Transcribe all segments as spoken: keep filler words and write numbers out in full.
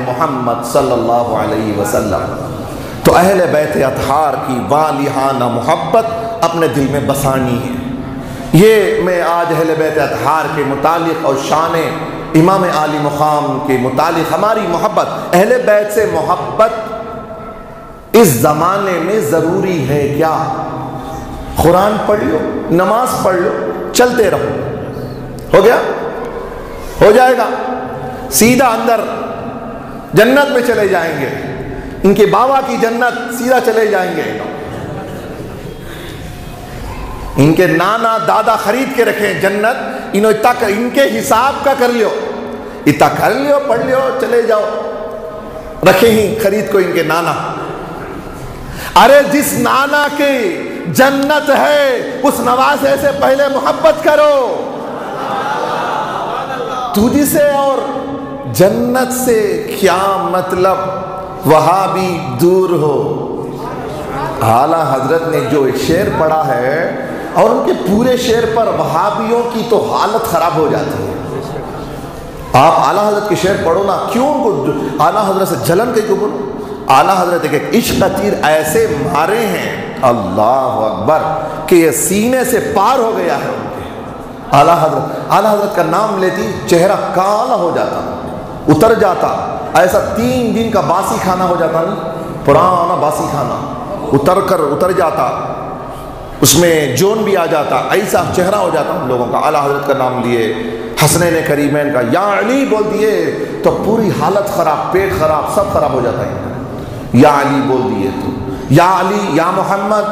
محمد صلی اللہ علیہ وسلم۔ تو اہل بیت اطہار کی والہانہ محبت اپنے دل میں بسانی ہے۔ یہ میں آج اہل بیت اطہار کے متعلق اور شان امام عالی مقام کے متعلق ہماری محبت، اہل بیت سے محبت اس زمانے میں ضروری ہے کیا؟ قرآن پڑھ لو، نماز پڑھ لو، چلتے رہو، ہو گیا؟ ہو جائے گا، سیدھا اندر جنت میں چلے جائیں گے، ان کے بابا کی جنت سیدھا چلے جائیں گے۔ ان کے نانا دادا خرید کے رکھیں جنت، انہوں تک ان کے حساب کا کر لیو، اتنا کر لیو، پڑھ لیو، چلے جاؤ، رکھے ہی خرید کو ان کے نانا۔ ارے جس نانا کی جنت ہے اس نواسے سے پہلے محبت کرو، تجھ سے اور جنت سے کیا مطلب، وہاں بھی دور ہو۔ اعلیٰ حضرت نے جو ایک شعر پڑھا ہے اور ان کے پورے شعر پر وہابیوں کی تو حالت خراب ہو جاتی ہے۔ آپ اعلیٰ حضرت کے شعر پڑھو نا، کیوں ان کو اعلیٰ حضرت سے جلن کہیں کو بولو؟ اعلیٰ حضرت ایک عشق کا تیر ایسے مارے ہیں، اللہ اکبر، کہ یہ سینے سے پار ہو گیا ہے ان کے۔ اعلیٰ حضرت اعلیٰ حضرت کا نام لیتی چہرہ کالا ہو جاتا، اتر جاتا، ایسا تین دن کا باسی کھانا ہو جاتا، نہیں پرانا باسی کھانا اتر کر اتر جاتا، اس میں جون بھی آ جاتا، ایسا چہرہ ہو جاتا ہم لوگوں کا۔ اعلیٰ حضرت کا نام لیے، حسنین کریمین کا یا علی بول دیے تو پوری حالت خراب، پیٹ خراب، سب خراب ہو جاتا ہے۔ یا علی بول دیے تو یا علی یا محمد،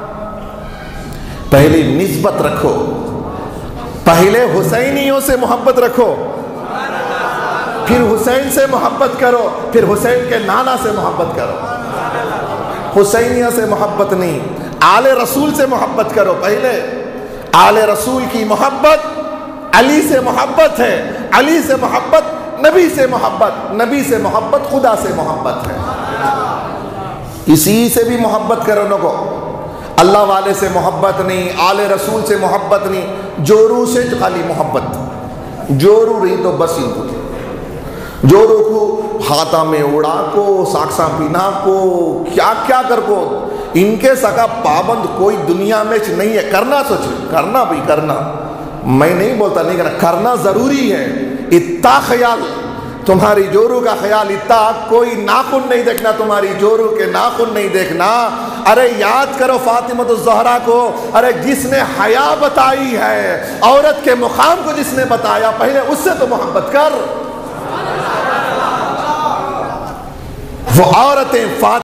پہلے نسبت رکھو، پہلے حسینیوں سے محبت رکھو، پھر حسین سے محبت کرو، پھر حسین کے نانا سے محبت کرو۔ حسینیہ سے محبت نہیں، آل رسول سے محبت کرو۔ پہلے آل رسول کی محبت علی سے محبت ہے، علی سے محبت نبی سے محبت، نبی سے محبت خدا سے محبت ہے۔ کسی سے بھی محبت کرو نہ کو، اللہ والے سے محبت نہیں، آل رسول سے محبت نہیں، جورو سے خالی محبت، جورو رہی تو بس ان کو تھی، جورو کو ہاتھا میں اڑا کو، ساکساں پینا کو، کیا کیا کر کو، ان کے سکا پابند کوئی دنیا میں نہیں ہے۔ کرنا سوچے، کرنا بھی کرنا، میں نہیں بولتا نہیں کرنا، کرنا ضروری ہے۔ اتنا خیال تمہاری جورو کا خیال، اتنا کوئی ناخن نہیں دیکھنا، تمہاری جورو کے ناخن نہیں دیکھنا۔ ارے یاد کرو فاطمہ الزہرا کو، ارے جس نے حیا بتائی ہے، عورت کے مقام کو جس نے بتایا، پہلے اس سے تو محبت کر۔ وہ عورتیں